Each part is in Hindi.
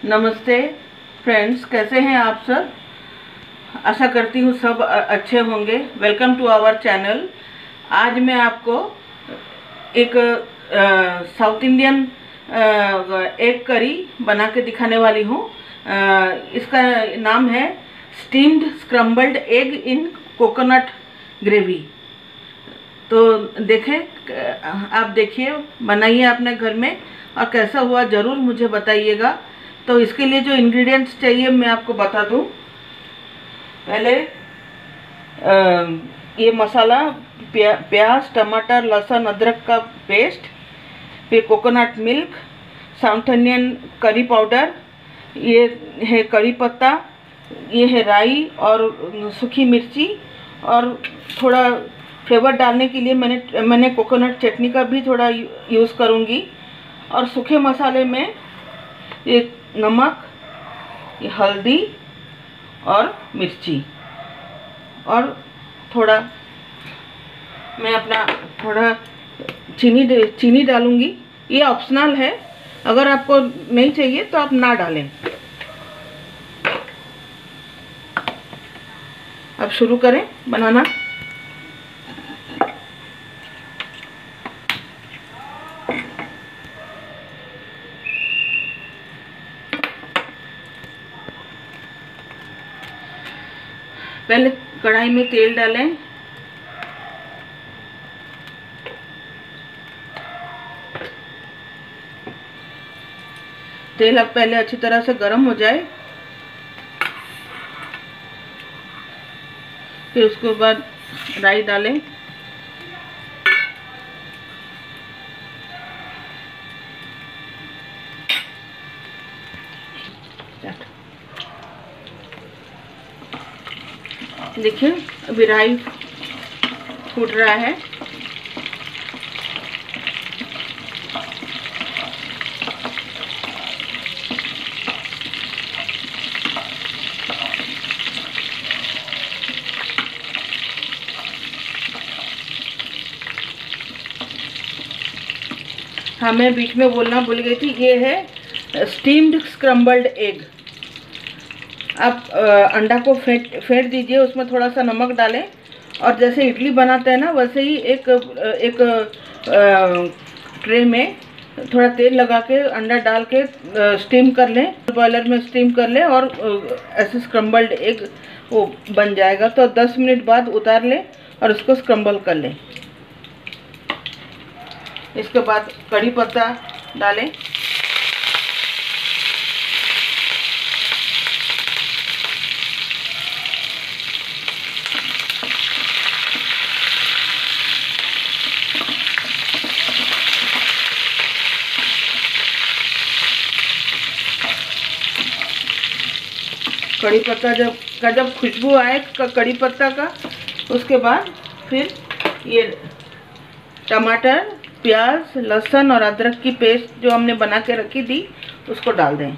नमस्ते फ्रेंड्स, कैसे हैं आप सब। आशा करती हूँ सब अच्छे होंगे। Welcome to our channel. आज मैं आपको एक साउथ इंडियन एग करी बना के दिखाने वाली हूँ। इसका नाम है steamed scrambled egg in coconut gravy. तो देखें, आप देखिए, बनाइए अपने घर में और कैसा हुआ ज़रूर मुझे बताइएगा। तो इसके लिए जो इंग्रेडिएंट्स चाहिए मैं आपको बता दूं। पहले ये मसाला, प्याज, टमाटर, लहसुन, अदरक का पेस्ट, फिर coconut milk, South Indian curry powder, ये है करी पत्ता, ये है राई और सूखी मिर्ची, और थोड़ा फ्लेवर डालने के लिए मैंने कोकोनट चटनी का भी थोड़ा यूज़ करूँगी। और सूखे मसाले में ये नमक, ये हल्दी और मिर्ची, और थोड़ा मैं अपना थोड़ा चीनी डालूँगी। ये ऑप्शनल है, अगर आपको नहीं चाहिए तो आप ना डालें। अब शुरू करें बनाना। पहले कढ़ाई में तेल डालें। तेल अब पहले अच्छी तरह से गर्म हो जाए, फिर उसके बाद राई डालें। देखिए अभी राई फूट रहा है। हाँ, मैं बीच में बोलना भूल गई थी, ये है स्टीम्ड स्क्रम्बल्ड एग। आप अंडा को फेंट दीजिए, उसमें थोड़ा सा नमक डालें, और जैसे इडली बनाते हैं ना वैसे ही एक ट्रे में थोड़ा तेल लगा के अंडा डाल के स्टीम कर लें, बॉयलर में स्टीम कर लें, और ऐसे स्क्रम्बल्ड एग वो बन जाएगा। तो 10 मिनट बाद उतार लें और उसको स्क्रम्बल कर लें। इसके बाद कड़ी पत्ता डालें, कड़ी पत्ता जब खुशबू आए कड़ी पत्ता का, उसके बाद फिर ये टमाटर, प्याज, लहसुन और अदरक की पेस्ट जो हमने बना के रखी थी उसको डाल दें।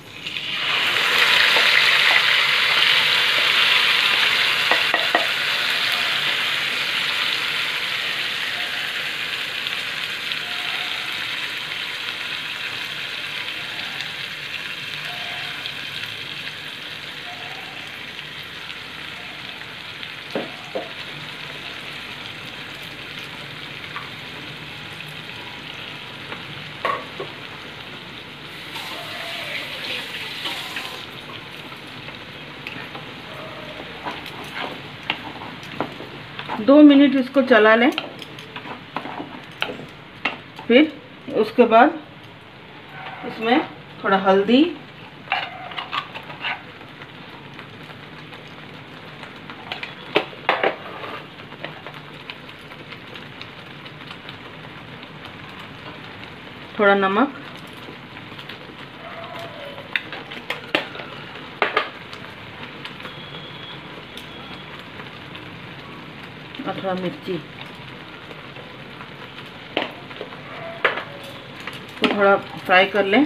2 मिनट इसको चला लें। फिर उसके बाद इसमें थोड़ा हल्दी, थोड़ा नमक, और थोड़ा मिर्ची को थोड़ा फ्राई कर लें।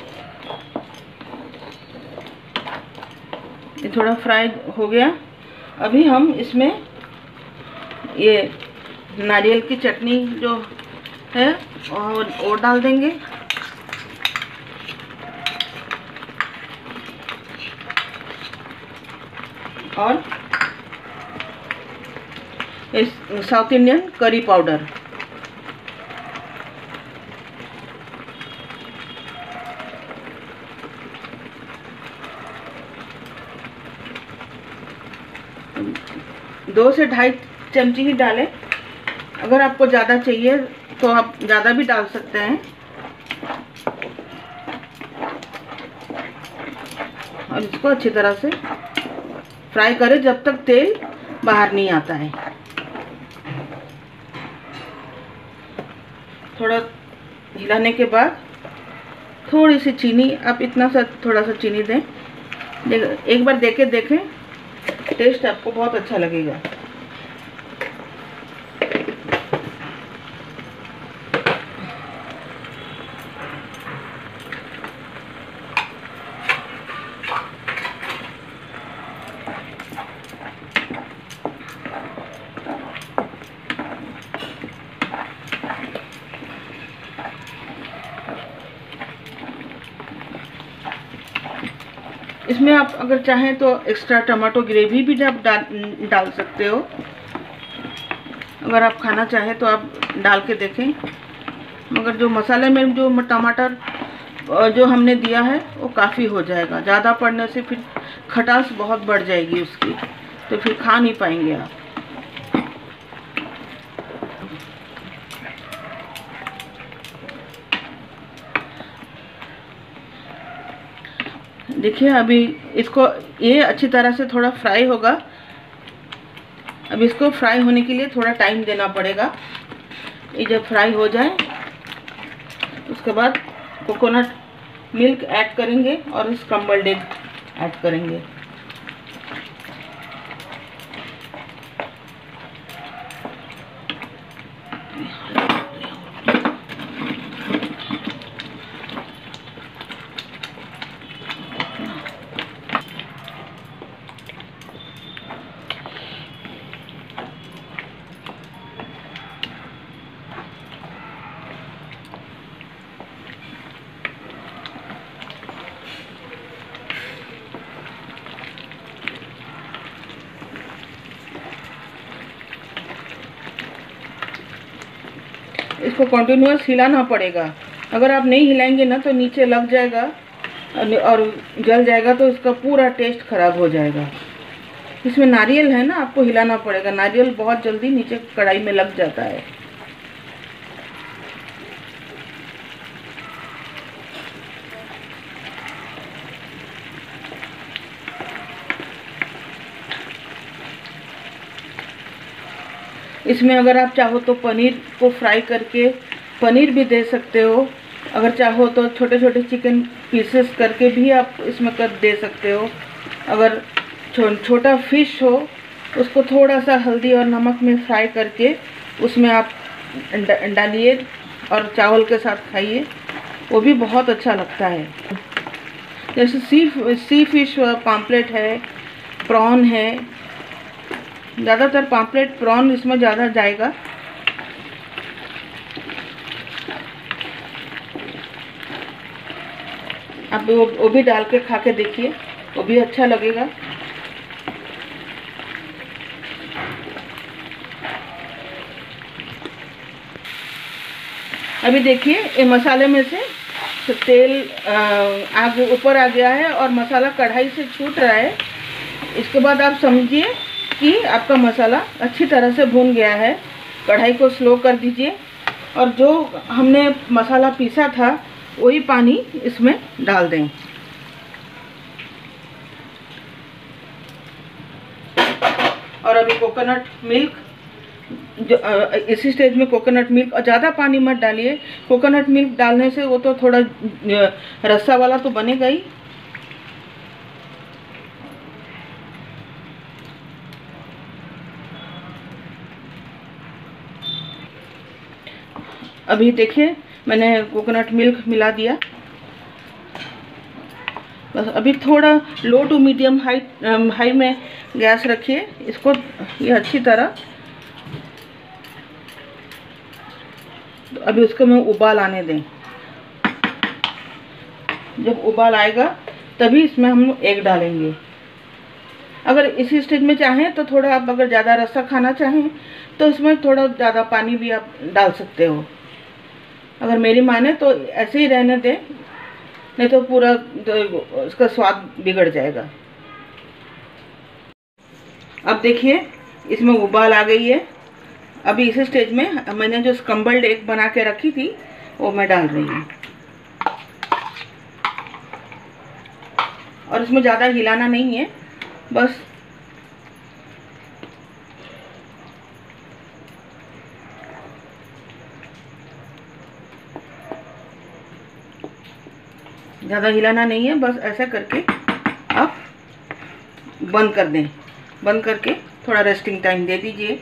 ये थोड़ा फ्राई हो गया, अभी हम इसमें ये नारियल की चटनी जो है वो डाल देंगे। और इस साउथ इंडियन करी पाउडर, दो से ढाई चमची ही डालें। अगर आपको ज़्यादा चाहिए तो आप ज़्यादा भी डाल सकते हैं। और इसको अच्छी तरह से फ्राई करें जब तक तेल बाहर नहीं आता है। थोड़ा हिलाने के बाद थोड़ी सी चीनी, आप इतना सा थोड़ा सा चीनी दें। एक बार देखें, टेस्ट आपको बहुत अच्छा लगेगा। इसमें आप अगर चाहें तो एक्स्ट्रा टमाटो ग्रेवी भी आप डाल सकते हो। अगर आप खाना चाहें तो आप डाल के देखें। मगर जो मसाले में जो टमाटर जो हमने दिया है वो काफ़ी हो जाएगा। ज़्यादा पड़ने से फिर खटास बहुत बढ़ जाएगी उसकी, तो फिर खा नहीं पाएंगे आप। देखिए अभी इसको ये अच्छी तरह से थोड़ा फ्राई होगा। अब इसको फ्राई होने के लिए थोड़ा टाइम देना पड़ेगा। ये जब फ्राई हो जाए उसके बाद कोकोनट मिल्क ऐड करेंगे और स्क्रम्बल्ड एग ऐड करेंगे। इसको कंटिन्यूअस हिलाना पड़ेगा। अगर आप नहीं हिलाएंगे ना तो नीचे लग जाएगा और जल जाएगा, तो इसका पूरा टेस्ट खराब हो जाएगा। इसमें नारियल है ना, आपको हिलाना पड़ेगा। नारियल बहुत जल्दी नीचे कढ़ाई में लग जाता है। इसमें अगर आप चाहो तो पनीर को फ्राई करके पनीर भी दे सकते हो। अगर चाहो तो छोटे छोटे चिकन पीसेस करके भी आप इसमें कर दे सकते हो। अगर छोटा फिश हो उसको थोड़ा सा हल्दी और नमक में फ्राई करके उसमें आप डालिए और चावल के साथ खाइए, वो भी बहुत अच्छा लगता है। जैसे सी फिश पाम्पलेट है, प्रॉन है। ज़्यादातर पाम्पलेट प्रॉन इसमें ज़्यादा जाएगा। आप वो भी डाल के खा के देखिए, वो भी अच्छा लगेगा। अभी देखिए ये मसाले में से तेल आगे ऊपर आ गया है और मसाला कढ़ाई से छूट रहा है। इसके बाद आप समझिए कि आपका मसाला अच्छी तरह से भून गया है। कढ़ाई को स्लो कर दीजिए और जो हमने मसाला पीसा था वही पानी इसमें डाल दें। और अभी कोकोनट मिल्क, जो इसी स्टेज में कोकोनट मिल्क, और ज़्यादा पानी मत डालिए। कोकोनट मिल्क डालने से वो तो थोड़ा रस्सा वाला तो बनेगा ही। अभी देखिए मैंने कोकोनट मिल्क मिला दिया। बस अभी थोड़ा लो टू मीडियम हाई में गैस रखिए इसको, ये अच्छी तरह। तो अभी उसको मैं उबाल आने दें। जब उबाल आएगा तभी इसमें हम एग डालेंगे। अगर इसी स्टेज में चाहें तो थोड़ा आप अगर ज़्यादा रसा खाना चाहें तो इसमें थोड़ा ज़्यादा पानी भी आप डाल सकते हो। अगर मेरी माने तो ऐसे ही रहने दें, नहीं तो पूरा उसका स्वाद बिगड़ जाएगा। अब देखिए इसमें उबाल आ गई है। अभी इस स्टेज में मैंने जो स्क्रम्बल्ड एग बना के रखी थी वो मैं डाल रही हूँ। और इसमें ज़्यादा हिलाना नहीं है, बस ज़्यादा हिलाना नहीं है, बस ऐसा करके आप बंद कर दें। बंद करके थोड़ा रेस्टिंग टाइम दे दीजिए।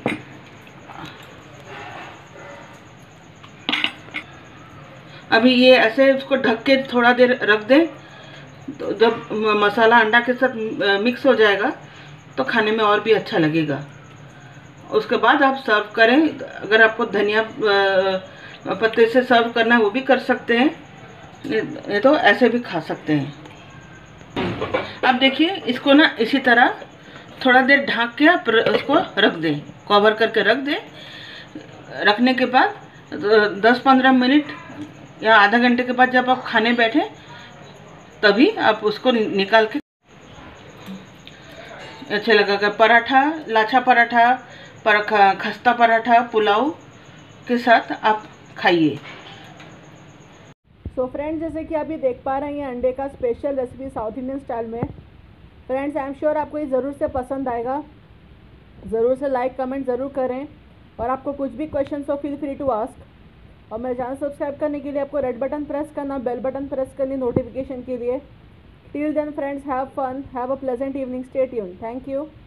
अभी ये ऐसे उसको ढक के थोड़ा देर रख दें। तो जब मसाला अंडा के साथ मिक्स हो जाएगा तो खाने में और भी अच्छा लगेगा। उसके बाद आप सर्व करें। अगर आपको धनिया पत्ते से सर्व करना है वो भी कर सकते हैं, नहीं तो ऐसे भी खा सकते हैं। अब देखिए इसको ना इसी तरह थोड़ा देर ढक के आप उसको रख दें, कवर करके रख दें। रखने के बाद 10-15 मिनट या आधा घंटे के बाद जब आप खाने बैठे तभी आप उसको निकाल के अच्छा लगेगा। पराठा, लाछा पराठा, खस्ता पराठा, पुलाव के साथ आप खाइए। सो फ्रेंड्स, जैसे कि आप ये देख पा रहे हैं अंडे का special recipe South Indian style में। फ्रेंड्स, आई एम श्योर आपको ये ज़रूर से पसंद आएगा। ज़रूर से लाइक कमेंट ज़रूर करें, और आपको कुछ भी क्वेश्चन हो फील फ्री टू आस्क। और मेरे चैनल सब्सक्राइब करने के लिए आपको रेड बटन प्रेस करना, बेल बटन प्रेस करनी नोटिफिकेशन के लिए। Till then friends, have fun, have a pleasant evening, stay tuned, thank you.